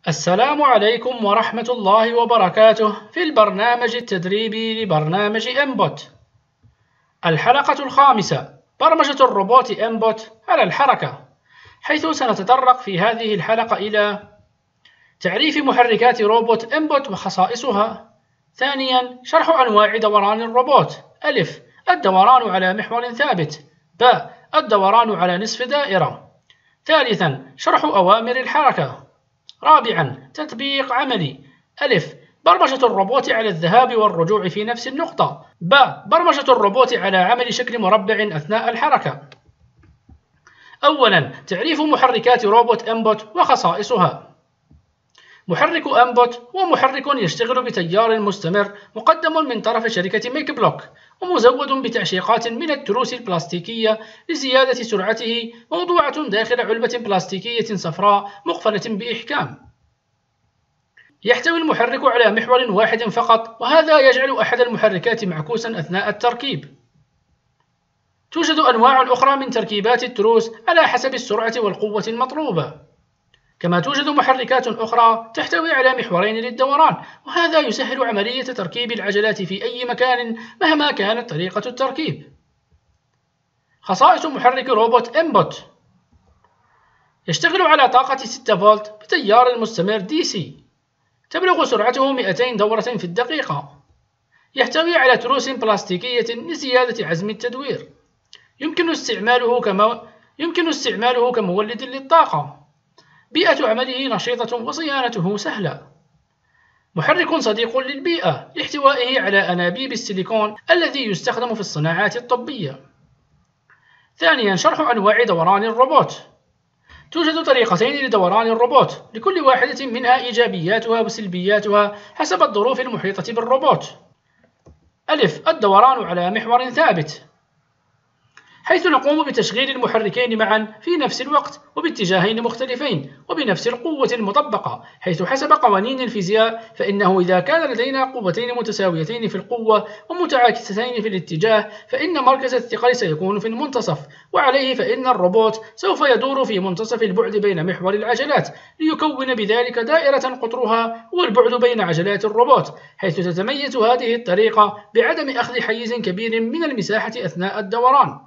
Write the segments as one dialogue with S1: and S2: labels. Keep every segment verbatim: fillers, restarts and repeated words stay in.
S1: السلام عليكم ورحمة الله وبركاته في البرنامج التدريبي لبرنامج إنبوت. الحلقة الخامسة: برمجة الروبوت إنبوت على الحركة، حيث سنتطرق في هذه الحلقة إلى تعريف محركات روبوت إنبوت وخصائصها. ثانيا، شرح أنواع دوران الروبوت: ألف الدوران على محور ثابت، باء الدوران على نصف دائرة. ثالثا، شرح أوامر الحركة. رابعا، تطبيق عملي: ألف برمجة الروبوت على الذهاب والرجوع في نفس النقطة، باء برمجة الروبوت على عمل شكل مربع أثناء الحركة. أولا، تعريف محركات روبوت إنبوت وخصائصها. محرك إنبوت هو محرك يشتغل بتيار مستمر مقدم من طرف شركة ميك بلوك، ومزود بتعشيقات من التروس البلاستيكية لزيادة سرعته، موضوعة داخل علبة بلاستيكية صفراء مقفلة بإحكام. يحتوي المحرك على محور واحد فقط، وهذا يجعل أحد المحركات معكوسا أثناء التركيب. توجد أنواع أخرى من تركيبات التروس على حسب السرعة والقوة المطلوبة. كما توجد محركات أخرى تحتوي على محورين للدوران، وهذا يسهل عملية تركيب العجلات في أي مكان مهما كانت طريقة التركيب. خصائص محرك روبوت إنبوت: يشتغل على طاقة ستة فولت بتيار مستمر دي سي، تبلغ سرعته مئتين دورة في الدقيقة. يحتوي على تروس بلاستيكية لزيادة عزم التدوير. يمكن استعماله كما يمكن استعماله كمولد للطاقة. بيئة عمله نشيطة وصيانته سهلة. محرك صديق للبيئة لاحتوائه على أنابيب السيليكون الذي يستخدم في الصناعات الطبية. ثانيا، شرح أنواع دوران الروبوت. توجد طريقتين لدوران الروبوت، لكل واحدة منها إيجابياتها وسلبياتها حسب الظروف المحيطة بالروبوت. ألف الدوران على محور ثابت، حيث نقوم بتشغيل المحركين معا في نفس الوقت وباتجاهين مختلفين وبنفس القوة المطبقة، حيث حسب قوانين الفيزياء فإنه إذا كان لدينا قوتين متساويتين في القوة ومتعاكستين في الاتجاه، فإن مركز الثقل سيكون في المنتصف، وعليه فإن الروبوت سوف يدور في منتصف البعد بين محور العجلات، ليكون بذلك دائرة قطرها هو البعد بين عجلات الروبوت، حيث تتميز هذه الطريقة بعدم أخذ حيز كبير من المساحة أثناء الدوران.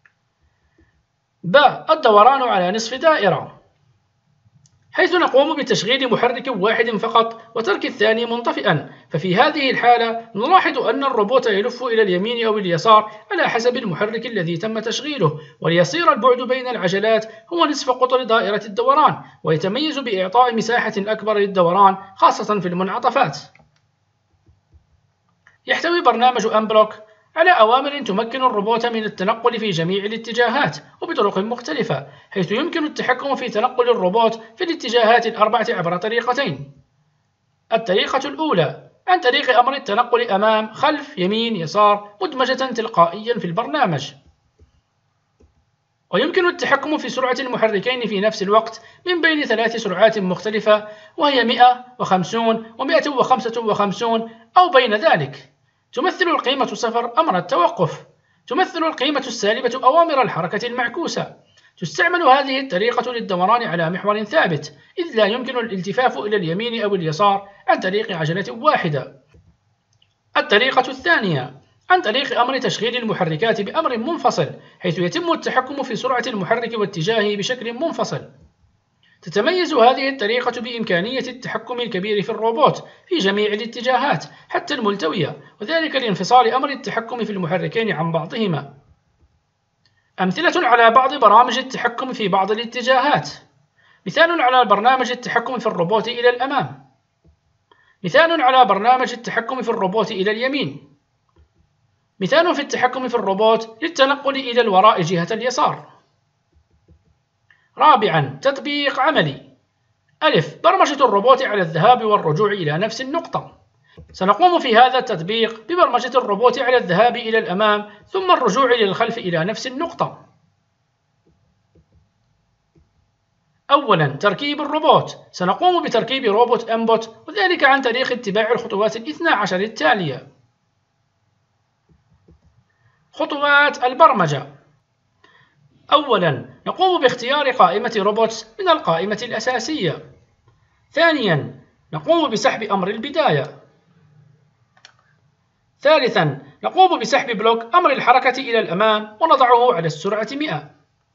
S1: باء الدوران على نصف دائرة، حيث نقوم بتشغيل محرك واحد فقط وترك الثاني منطفئا، ففي هذه الحالة نلاحظ أن الروبوت يلف إلى اليمين أو اليسار على حسب المحرك الذي تم تشغيله، وليصير البعد بين العجلات هو نصف قطر دائرة الدوران، ويتميز بإعطاء مساحة أكبر للدوران خاصة في المنعطفات. يحتوي برنامج إنبلوك على أوامر تمكن الروبوت من التنقل في جميع الاتجاهات وبطرق مختلفة، حيث يمكن التحكم في تنقل الروبوت في الاتجاهات الأربعة عبر طريقتين. الطريقة الأولى عن طريق أمر التنقل أمام، خلف، يمين، يسار، مدمجة تلقائيا في البرنامج. ويمكن التحكم في سرعة المحركين في نفس الوقت من بين ثلاث سرعات مختلفة، وهي مئة وخمسين ومئة وخمسة وخمسين أو بين ذلك. تمثل القيمة صفر أمر التوقف. تمثل القيمة السالبة أوامر الحركة المعكوسة. تستعمل هذه الطريقة للدوران على محور ثابت، إذ لا يمكن الالتفاف إلى اليمين أو اليسار عن طريق عجلة واحدة. الطريقة الثانية عن طريق أمر تشغيل المحركات بأمر منفصل، حيث يتم التحكم في سرعة المحرك واتجاهه بشكل منفصل. تتميز هذه الطريقة بإمكانية التحكم الكبير في الروبوت في جميع الاتجاهات حتى الملتوية، وذلك لانفصال أمر التحكم في المحركين عن بعضهما. أمثلة على بعض برامج التحكم في بعض الاتجاهات: مثال على برنامج التحكم في الروبوت إلى الأمام. مثال على برنامج التحكم في الروبوت إلى اليمين. مثال في التحكم في الروبوت للتنقل إلى الوراء جهة اليسار. رابعا، تطبيق عملي: ألف برمجة الروبوت على الذهاب والرجوع إلى نفس النقطة. سنقوم في هذا التطبيق ببرمجة الروبوت على الذهاب إلى الأمام ثم الرجوع إلى الخلف إلى نفس النقطة. أولا، تركيب الروبوت. سنقوم بتركيب روبوت إنبوت، وذلك عن طريق اتباع الخطوات الاثنى عشر التالية. خطوات البرمجة: أولا، نقوم باختيار قائمة روبوتس من القائمة الأساسية. ثانيا نقوم بسحب أمر البداية. ثالثا نقوم بسحب بلوك أمر الحركة إلى الأمام ونضعه على السرعة مئة.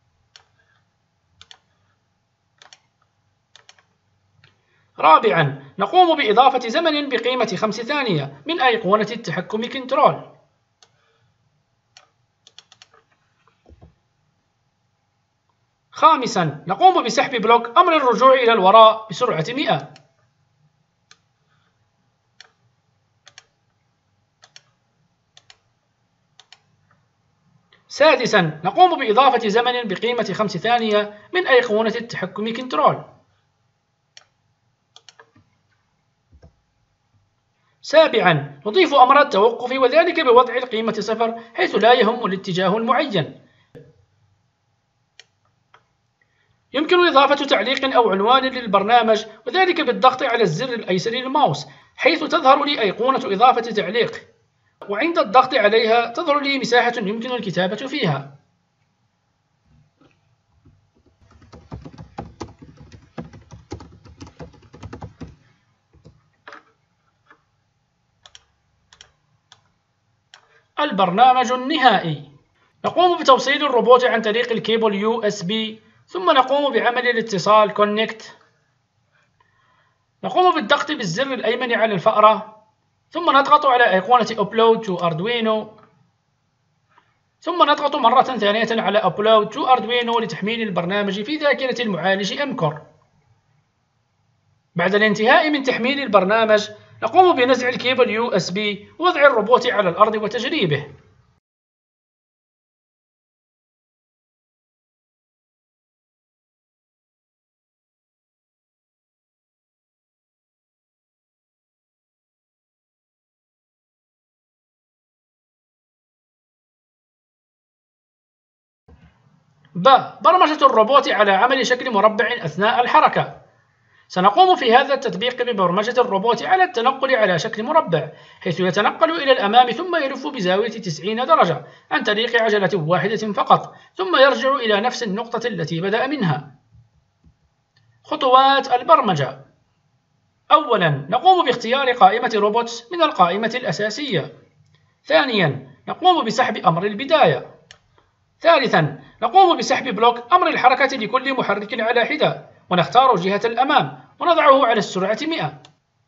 S1: رابعا نقوم بإضافة زمن بقيمة خمس ثانية من أيقونة التحكم كنترول. خامسا نقوم بسحب بلوك أمر الرجوع إلى الوراء بسرعة مئة. سادسا نقوم بإضافة زمن بقيمة خمس ثانية من أيقونة التحكم كنترول. سابعا نضيف أمر التوقف وذلك بوضع القيمة صفر حيث لا يهم الاتجاه المعين. يمكن إضافة تعليق أو عنوان للبرنامج وذلك بالضغط على الزر الأيسر للماوس حيث تظهر لي أيقونة إضافة تعليق، وعند الضغط عليها تظهر لي مساحة يمكن الكتابة فيها. البرنامج النهائي. نقوم بتوصيل الروبوت عن طريق الكيبل يو إس بي، ثم نقوم بعمل الاتصال Connect. نقوم بالضغط بالزر الأيمن على الفأرة، ثم نضغط على أيقونة Upload to Arduino، ثم نضغط مرة ثانية على Upload to Arduino لتحميل البرنامج في ذاكرة المعالج إم كور. بعد الانتهاء من تحميل البرنامج نقوم بنزع الكيبل يو إس بي ووضع الروبوت على الأرض وتجريبه. ب. برمجة الروبوت على عمل شكل مربع أثناء الحركة. سنقوم في هذا التطبيق ببرمجة الروبوت على التنقل على شكل مربع، حيث يتنقل إلى الأمام ثم يلف بزاوية تسعين درجة عن طريق عجلة واحدة فقط، ثم يرجع إلى نفس النقطة التي بدأ منها. خطوات البرمجة. أولا نقوم باختيار قائمة روبوتس من القائمة الأساسية. ثانيا نقوم بسحب أمر البداية. ثالثا نقوم بسحب بلوك أمر الحركة لكل محرك على حدة، ونختار جهة الأمام ونضعه على السرعة مئة.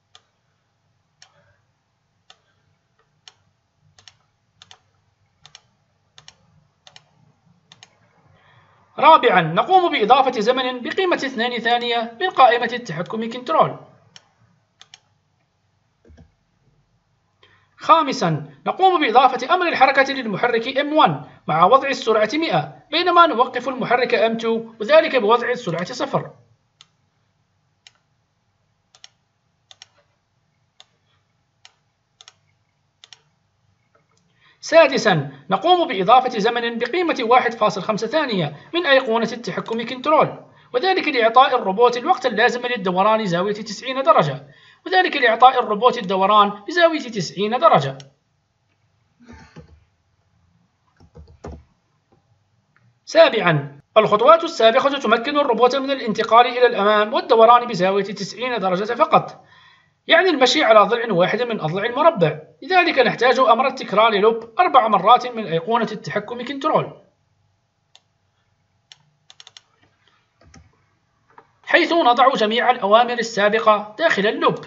S1: رابعا نقوم بإضافة زمن بقيمة اثنين ثانية من قائمة التحكم كنترول. خامسا نقوم بإضافة أمر الحركة للمحرك إم واحد مع وضع السرعة مئة، بينما نوقف المحرك إم اثنين وذلك بوضع السرعة صفر. سادسا نقوم بإضافة زمن بقيمة واحد فاصلة خمسة ثانية من أيقونة التحكم كنترول، وذلك لإعطاء الروبوت الوقت اللازم للدوران زاوية تسعين درجة، وذلك لإعطاء الروبوت الدوران بزاوية تسعين درجة. سابعا الخطوات السابقة تمكن الروبوت من الانتقال إلى الأمام والدوران بزاوية تسعين درجة فقط، يعني المشي على ضلع واحد من أضلاع المربع، لذلك نحتاج أمر التكرار لوب أربع مرات من أيقونة التحكم كنترول، حيث نضع جميع الأوامر السابقة داخل اللوب.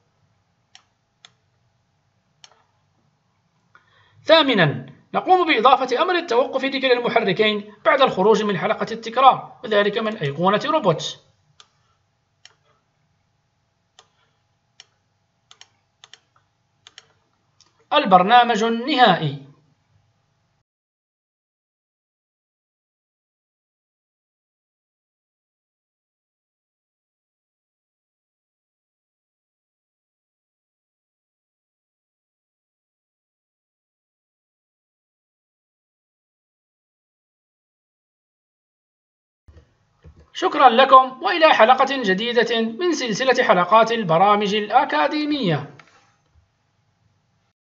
S1: ثامنا نقوم بإضافة أمر التوقف لكلا المحركين بعد الخروج من حلقة التكرار، وذلك من أيقونة روبوت. البرنامج النهائي. شكرا لكم، وإلى حلقة جديدة من سلسلة حلقات البرامج الأكاديمية.